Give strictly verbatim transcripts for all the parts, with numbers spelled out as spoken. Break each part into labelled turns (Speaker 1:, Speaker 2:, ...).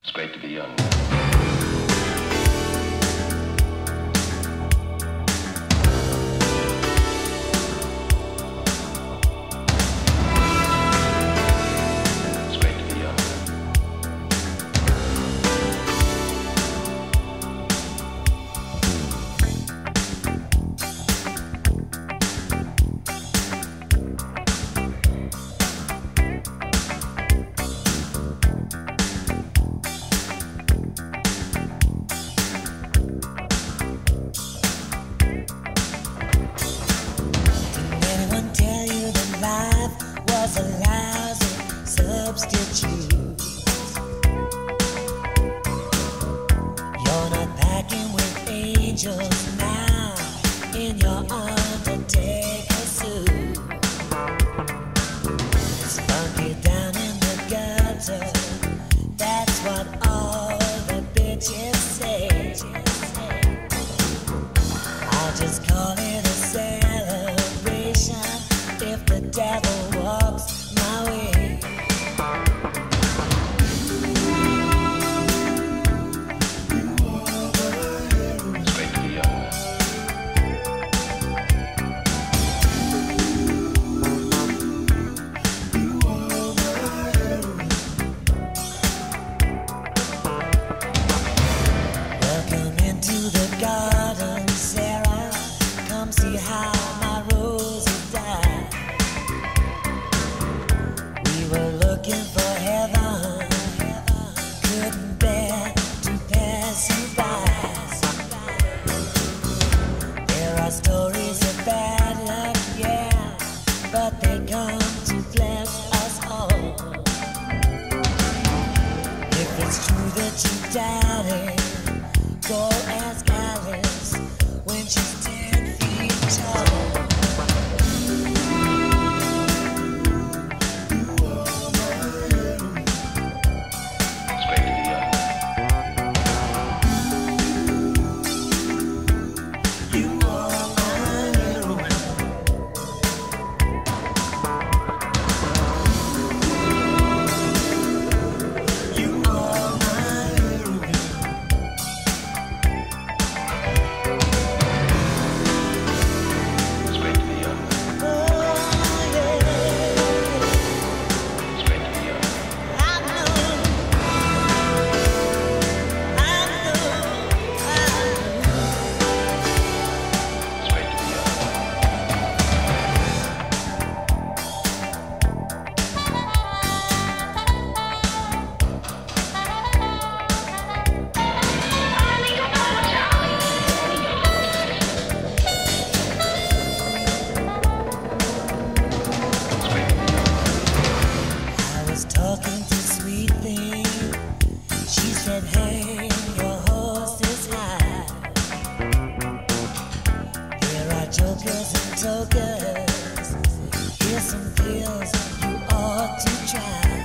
Speaker 1: It's great to be young.
Speaker 2: Was a lousy substitute. You're not packing with angels now in your undertaker suit. It's funky down in the gutter, that's what all the bitches say. I'll just call it a celebration if the devil walks my way.
Speaker 1: It's great to be young.
Speaker 2: Welcome into the garden, Sarah. Come see how my roses die. We were looking for heaven, couldn't bear to pass you by. There are stories of bad luck, yeah, but they come to bless us all. If it's true that you doubt it, go ask Alice when she's ten feet tall. Talking to sweet thing, she said, hey, your horse is high. Here are jokers and tokers, here's some pills you ought to try.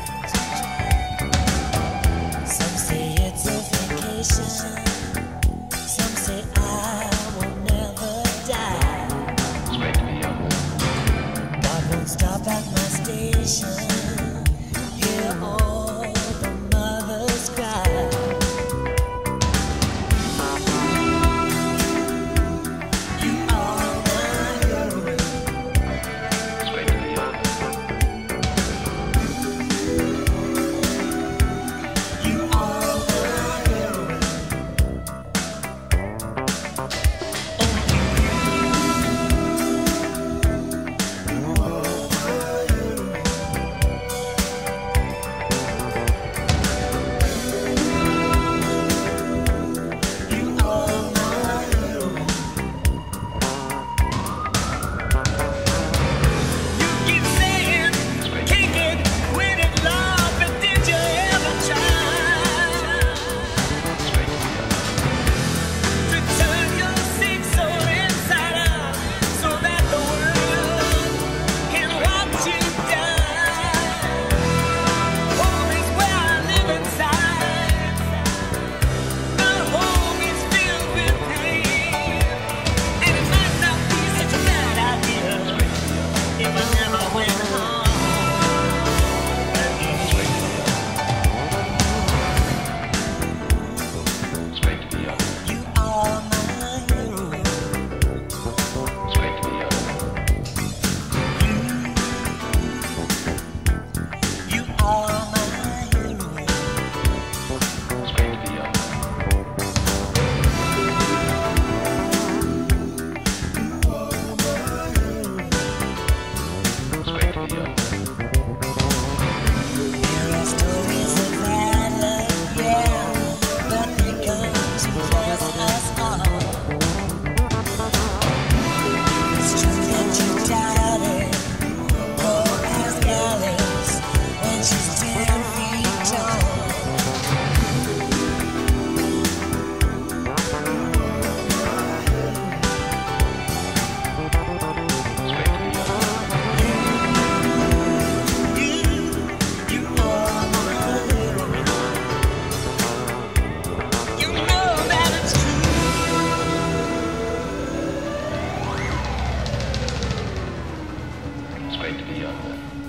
Speaker 2: Some say it's a vacation, some say I will never die.
Speaker 1: It's great to be young.
Speaker 2: God won't stop at my station. Hear all the mothers cry. You are my heroin.
Speaker 1: It's great to be young.
Speaker 2: You are my heroin.
Speaker 1: young.